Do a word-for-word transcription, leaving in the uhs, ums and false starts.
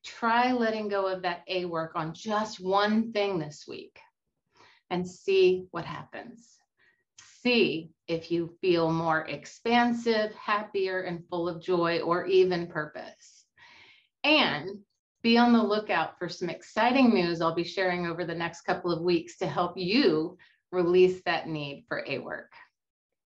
try letting go of that A work on just one thing this week and see what happens. See if you feel more expansive, happier, and full of joy, or even purpose. And be on the lookout for some exciting news I'll be sharing over the next couple of weeks to help you release that need for A work.